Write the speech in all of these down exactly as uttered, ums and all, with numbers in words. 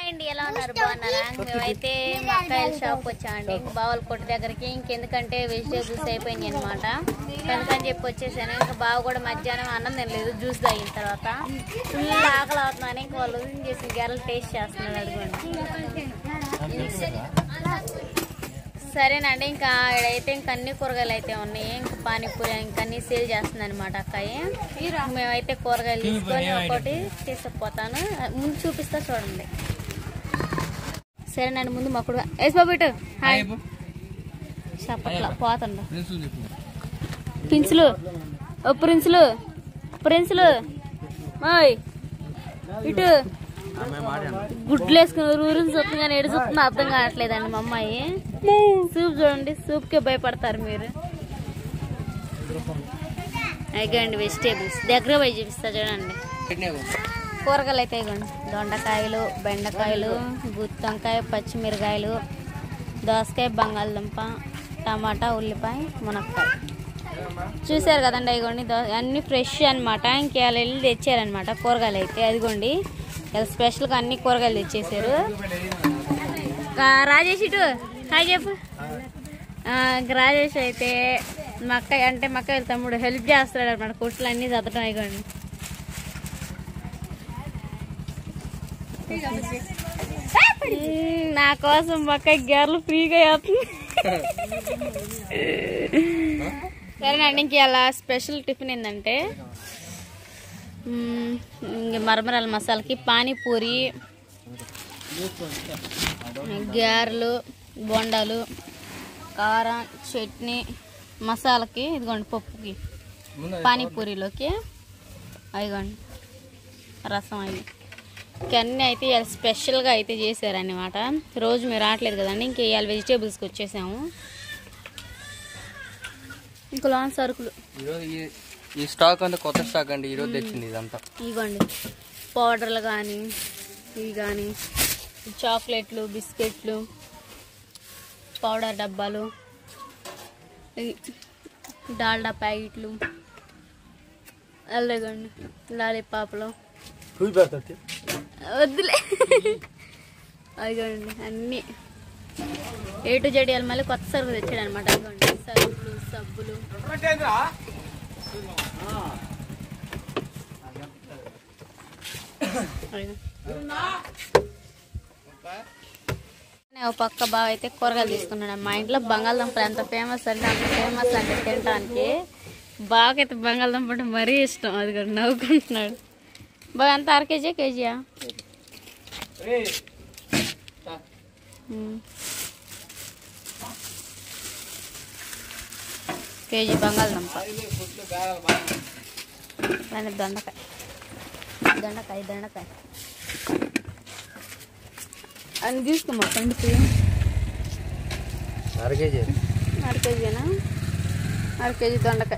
అండి, ఎలా ఉన్నారు? బాగున్నారా? మేమైతే మక్కాయల షాప్ వచ్చామండి, బావల కొట్టు దగ్గరికి. ఇంకెందుకంటే వెజిటేబుల్స్ అయిపోయినాయి అనమాట, అందుకని చెప్పి వచ్చేసాను. ఇంకా బావ కూడా మధ్యాహ్నం అన్నం తినలేదు, జ్యూస్ తాగిన తర్వాత ఫుల్ ఆకలి అవుతున్నాను. ఇంకా వాళ్ళు చేసిన గెరలు టేస్ట్ చేస్తున్నారు, అదిగోండి. సరేనండి, ఇంకా ఇక్కడైతే ఇంక అన్ని కూరగాయలు అయితే ఉన్నాయి. ఇంకా పానీపూరి ఇంకా అన్ని సేల్ చేస్తుంది అనమాట అక్కయ్య. మేమైతే కూరగాయలు తీసుకొని ఒకటి తీసుకుపోతాను, ముందు చూపిస్తా చూడండి. సరేనండి, ముందు మాకుడు వేసి బాబు ఇటు హాయ్ చెప్పట్లా పోతుండ ప్రిన్సులు ఓ ప్రిన్సులు ప్రిన్సులు ఓయ్ ఇటు గుడ్లు వేసుకుని ఊరిని చూస్తుంది కానీ ఎడు చూస్తుందో అర్థం కావట్లేదండి మా అమ్మాయి. సూప్ చూడండి, సూప్ కే భయపడతారు మీరు. అయిగండి వెజిటేబుల్స్ దగ్గర పోయి చూపిస్తా చూడండి. కూరగాయలు అయితే ఇవ్వండి, దొండకాయలు, బెండకాయలు, గుత్తంకాయ, పచ్చిమిరకాయలు, దోసకాయ, బంగాళదుంప, టమాటా, ఉల్లిపాయ, మునక్కాయ. చూసారు కదండి, ఇదిగోండి అన్ని ఫ్రెష్ అనమాట. ఇంకేళ్ళు వెళ్ళి తెచ్చారనమాట కూరగాయలు అయితే. అదిగోండి ఇలా స్పెషల్గా అన్ని కూరగాయలు తెచ్చేసారు. రాజేష్ ఇటు హాయ్ చెప్పు. రాజేష్ అయితే మక్క అంటే మక్క తమ్ముడు హెల్ప్ చేస్తాడు అనమాట, కొట్లు అన్ని చదవటం. అయిగోండి నా కోసం మక్క గేర్లు ఫ్రీగా వేస్తుంది. సరేనండి, ఇంక ఇలా స్పెషల్ టిఫిన్ ఏంటంటే మరమరాల మసాలాకి పానీపూరి, గారెలు, బొండాలు, కారం, చట్నీ, మసాలాకి ఇదిగోండి, పప్పుకి, పానీపూరిలోకి అదిగోండి రసం. అవి ఇవన్నీ అయితే ఇవాళ స్పెషల్గా అయితే చేశారన్నమాట. రోజు మీరు రావట్లేదు కదండి, ఇంక ఇవాళ వెజిటేబుల్స్కి వచ్చేసాము. ఇంకా లాంగ్ సరుకులు ఈ స్టాక్ అంతా కొత్త స్టాక్ అండి, ఈరోజు తెచ్చింది ఇదంతా. ఇవ్వండి పౌడర్లు కానీ ఇవి కానీ చాక్లెట్లు, బిస్కెట్లు, పౌడర్ డబ్బాలు, డాల్డా ప్యాకెట్లు, అలాగండి లాలీపాప్లు వద్దులే అదిగోండి అన్నీ ఏ టు జెడ్ మళ్ళీ కొత్త సరుకు తెచ్చాడు అనమాట. అదిగోండి సరుకులు, సబ్బులు, ఒక పక్క బావ అయితే కూరగాయలు తీసుకున్నాడు. మా ఇంట్లో బంగాళదుంపలు ఎంత ఫేమస్ అంటే అంత ఫేమస్ అంటే తినడానికి. బావకైతే బంగాళదుంప అంటే మరీ ఇష్టం. అది కూడా నవ్వుకుంటున్నాడు. బాగా ఎంత అర కేజీ కేజీయా? కేజీ బంగాళదుంప, దొండకాయ దొండకాయ దొండకాయ అని తీసుకోమా పండుకి. అర కేజీ అర కేజీనా? అర కేజీ దొండకాయ.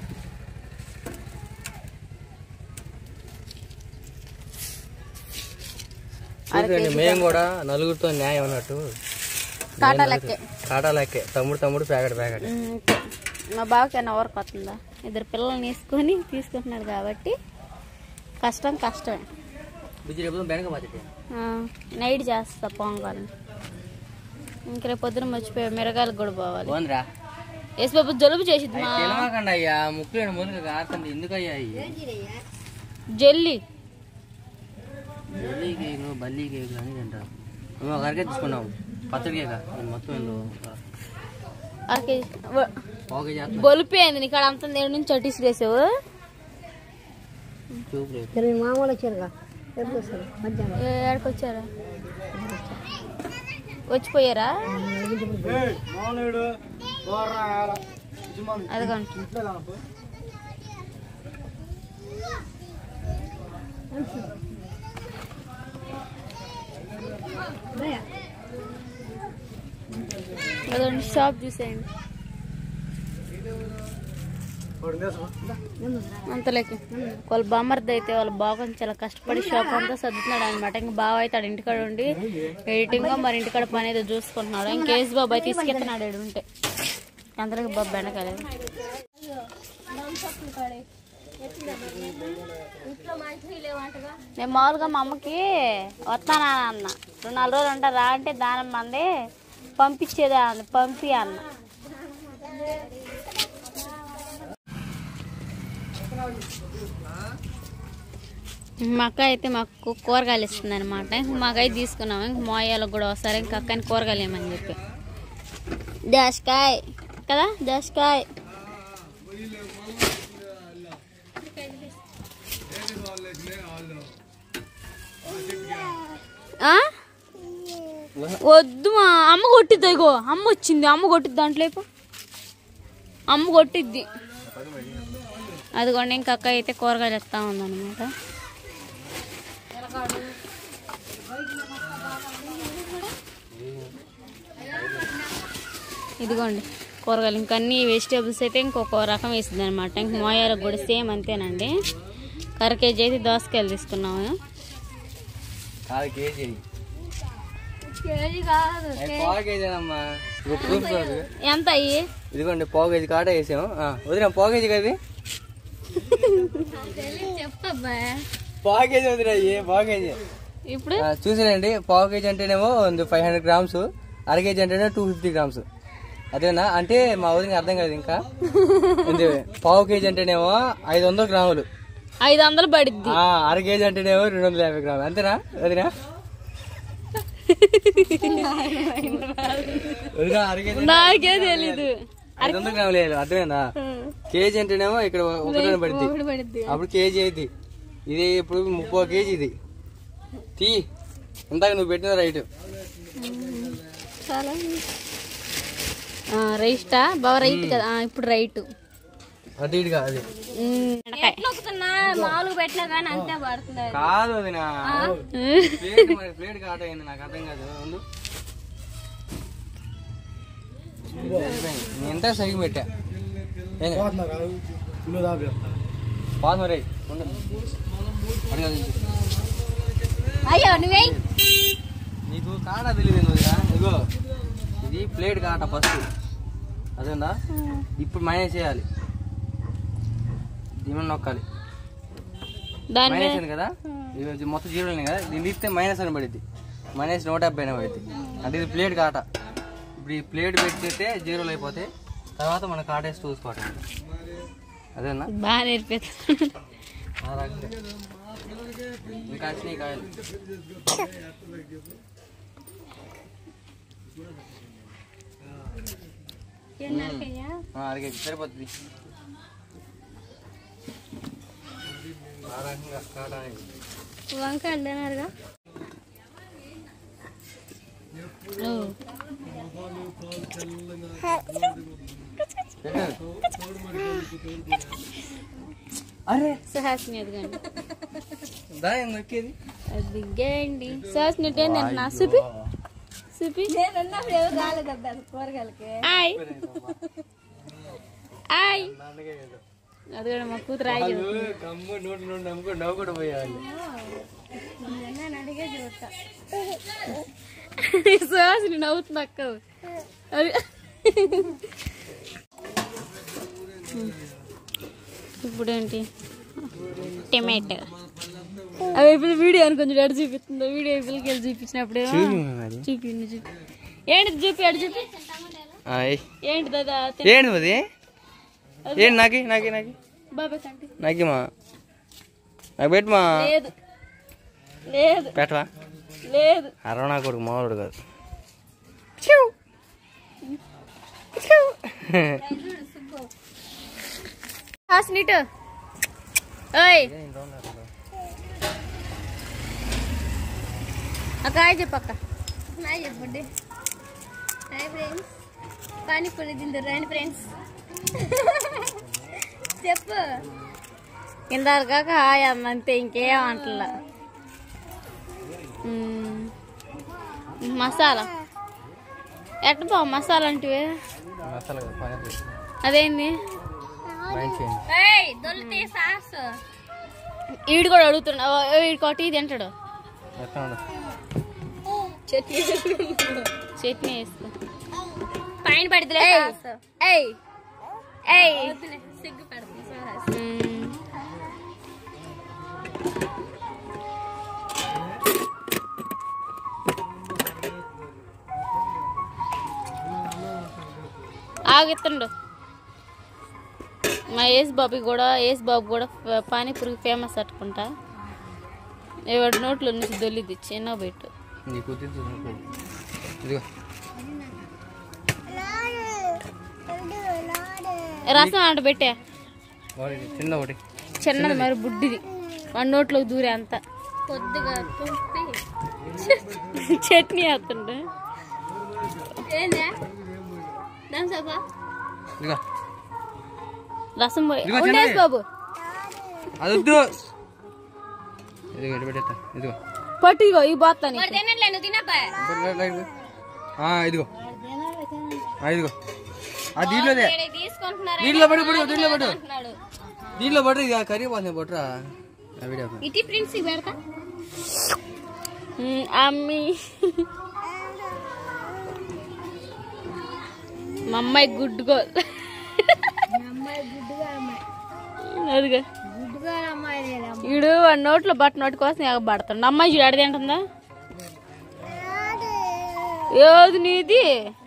మేము కూడా నలుగురితో న్యాయం అన్నట్టు కాటా లెక్కే కాటా లెక్కే తమ్ముడు తమ్ముడు ప్యాకెట్ ప్యాకెట్. మా బావకైనా ఎవరికి వస్తుందా? ఇద్దరు పిల్లల్ని తీసుకొని తీసుకుంటున్నాడు కాబట్టి కష్టం కష్టమే. నైట్ చేస్తా పొంగాలి. ఇంక రేపు పొద్దున మర్చిపోయా మిరగాయలకు కూడా పోవాలి. వేసి బాబు జలుబు చేసిద్ది జల్లి తీసుకున్నాము పచ్చడికే మొత్తం బొలిపి అయింది నీకు అంత నేడు నుంచి చట్టీస్ వేసావు. మామూలు వచ్చారుగా ఏడకి వచ్చారా? వచ్చిపోయారా? అదిగోండి అదండి షాప్ చూసేయండి. అంతలేకి వాళ్ళ బామ్మర్ది అయితే వాళ్ళ బాగా చాలా కష్టపడి షాప్ అంతా సర్దుతున్నాడు అనమాట. ఇంక బావ అయితే ఆడ ఇంటికాడ ఉండి ఎడిటింగ్ మరి ఇంటికాడ పని ఏదో చూసుకుంటున్నాడు. ఇంకేసి బాబు అయితే తీసుకెళ్తున్నాడు ఏడు ఉంటే అందరికి బాబు బెండకాయలేదు. నేను మామూలుగా మా అమ్మకి వస్తానా అన్న రెండు నాలుగు రోజులు ఉంటా రా అంటే దానం మంది పంపించేదా అంది పంపి అన్న. మా అక్క అయితే మాకు కూరగాయలు ఇస్తుంది అనమాట. ఇంక మాకైతే తీసుకున్నాము. ఇంక మోయాలకు కూడా వస్తారు. ఇంక అక్కని కూరగాయలు ఏమని చెప్పి దోసకాయ కదా దోసకాయ వద్దు మా అమ్మ కొట్టిద్ది. ఇగో అమ్మ వచ్చింది. అమ్మ కొట్టిద్ది దాంట్లో అమ్మ కొట్టిద్ది. అదిగోండి ఇంక అక్క అయితే కూరగాయలు ఇస్తా ఉందన్నమాట. ఇదిగోండి కూరగాయలు ఇంకా అన్ని వెజిటేబుల్స్ అయితే ఇంకొక రకం వేసింది అనమాట. ఇంక మోయాలకు కూడా సేమ్ అంతేనండి. కర కేజీ అయితే దోసకాయలు తీసుకున్నాము. ఎంత అయ్యి ఇదిగోండి పావు కేజీ కాట వేసాము. వదిలేం పావు కేజీ కదా చెప్పబ్బా పావు కేజీ వదిలే పావు కేజీ ఇప్పుడు చూసానండి. పావు కేజీ అంటేనేమో ఫైవ్ హండ్రెడ్ గ్రామ్స్, అర కేజీ అంటేనే టూ ఫిఫ్టీ గ్రామ్స్. అదేనా అంటే మా వదిలికి అర్థం కాదు ఇంకా. పావు కేజీ అంటేనేమో ఐదు వందల గ్రాములు, ఐదు వందలు పడిద్ది. అర కేజీ అంటేనేమో రెండు వందల యాభై గ్రాములు. అంతేనా వదినా? నాకే తెలీదు. ఐదు వందల గ్రాములు వేయాలి. అర్థమైందా? కేజీ అంటేనేమో ఇక్కడ ఒకటి పడుద్ది. అప్పుడు కేజీ అయింది. ఇది ఇప్పుడు ముప్పై కేజీ. ఇది తీ ఇందాక నువ్వు పెట్టిన రైట్ రైస్టా బాగా రైట్ కదా. ఇప్పుడు రైట్ అటు ఇటుగా అది మామూలుగా పెట్టినా కానీ అంతే పడుతుంది. కాదు అది నా ప్లేట్ ప్లేట్ కాట అయింది. నాకు అర్థం కాదు. ఎంత సరిగ్గా పెట్టా పాస్ మరి అయ్యో నువ్వే నీకు కాట తెలియదు. ఇగో ఇది ప్లేట్ కాట ఫస్ట్. అదేందా? ఇప్పుడు మైనస్ చేయాలి. దీని నొక్కాలి. మైనస్ కదా మొత్తం జీరో కదా. దీన్ని తీస్తే మైనస్ అని పడుద్ది. మైనస్ నూట డెబ్బై పడుద్ది. అంటే ఇది ప్లేట్ కాట. ఇప్పుడు ఈ ప్లేట్ పెట్టితే జీరోలు అయిపోతాయి. తర్వాత మన కాటేసి చూసుకోవటం. అదేనా బాగా నేర్పేది. ఇంకా వచ్చినాయి కాయలు. అడిగే సరిపోతుంది. వంకాయలు తినారుగా. అరే సుహాసిని ఎదుగండి దాని నొక్కేది దిగ్గండి. సుహాసిని ఏంటంటున్నా చూపి చూపి కూరగాయలకి అది కూడా మా కూతురు ఆగి నవ్వు కూడా పోయేవాళ్ళు. సుహాసిని నవ్వుతుంది అక్క. అది ఇప్పుడేంటి టమాటో అవి ఇప్పుడు వీడియో అని కొంచెం ఎడ చూపిస్తుందో. వీడియో పిల్లకి వెళ్ళి చూపించినప్పుడు చూపిండి చూపి ఏంటి చూపి ఎడ చూపి ఏంటి దాదా ఏంటి అది ఏంటి నాకి నాకి నాకి బాబాయ్ కంటే నాకిమా నాకు పెట్టమా. లేదు లేదు పెట్టవా? లేదు అరవై కొడుకు మామూలు కాదు. హాస్నిట్ ఓయ్ అక్క హాయ్ చెప్పక్క. హాయ్ చెప్పండి. Hi friends. పానీపూరి తింటారు రండి ఫ్రెండ్స్. చెప్పు. ఇందాక కాక హాయ్ అన్న అంతే, ఇంకేం అంటలా. మసాలా ఎట్ట బా మసాలా అంటే అదేంది? ఈడు కూడా అడుగుతున్నా. ఈడు కొట్టి తింటాడు. చట్నీ చట్నీ వేసుకో పైన పడితే సిగ్గు పెడుతుంది. ఆగిత్తండు. మా యేసు బాబు కూడా యేసు బాబు కూడా పానీపూరికి ఫేమస్ అట్టుకుంటా. ఎవరి నోట్లో నుంచి దొల్లిది చిన్న పెట్టు. రసం ఆట పెట్టే చిన్నది మరి బుడ్డిది వాడి నోట్లోకి దూరే అంత కొద్దిగా చట్నీ వేస్తుండే. రసం బాబు పట్టిగో ఈ బాత్తాని ఇదిగో ఇదిగో దీంట్లో దీంట్లో పడు పడు దీంట్లో పడు దీంట్లో పడు ఇక కర్రీ పోతుంది పట్టురా. ఇటీ ప్రిన్స్ పెడతా అమ్మి మా అమ్మాయి గుడ్ గోల్. అదిగా ఈడు వాడి నోట్లో బట్ట నోటి కోసం ఎగబడతాడు. అమ్మాయి చూడు అడిది ఏంటుందా ఏది నీది.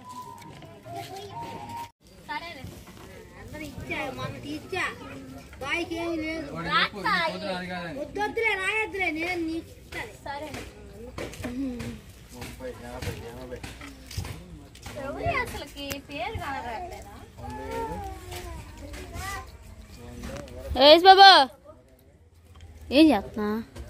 యేసు బాబా ఏం చేస్తున్నా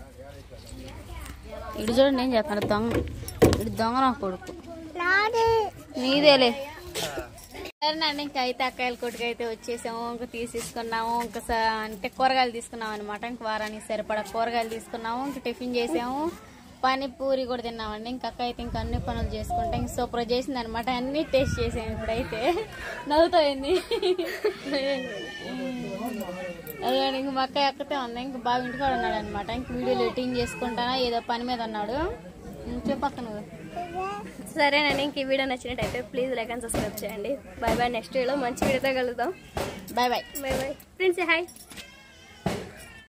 ఇటు చూడండి ఏం చేస్తున్నాడు దొంగ. ఇటు దొంగ నా కొడుకు నీదేలే. సరేనండి ఇంకా అయితే అక్కాయల కొట్టుకు అయితే వచ్చేసాము. ఇంకా తీసేసుకున్నాము ఇంకా అంటే కూరగాయలు తీసుకున్నాము అనమాట. ఇంక వారానికి సరిపడా కూరగాయలు తీసుకున్నాము. ఇంక టిఫిన్ చేసాము. పానీపూరి కూడా తిన్నామండి. ఇంక అక్క అయితే ఇంకా అన్ని పనులు చేసుకుంటే ఇంక సూపర్ చేసింది అనమాట. అన్ని టేస్ట్ చేసాము. ఇప్పుడైతే నవ్వుతాయింది అదే ఇంక మా అక్క ఎక్కతే ఉంది. ఇంక బాగా ఇంటికాడ ఉన్నాడు అనమాట. ఇంక వీడియోలు ఎడిటింగ్ చేసుకుంటానా ఏదో పని మీద ఉన్నాడు. చెప్పక్క నువ్వు. సరేనండి ఇంక ఈ వీడియో నచ్చినట్టయితే ప్లీజ్ లైక్ అండ్ సబ్స్క్రైబ్ చేయండి. Bye bye. నెక్స్ట్ వీడియోలో మంచి వీడియోతో కలుద్దాం. Bye bye. Bye bye friends. Hi.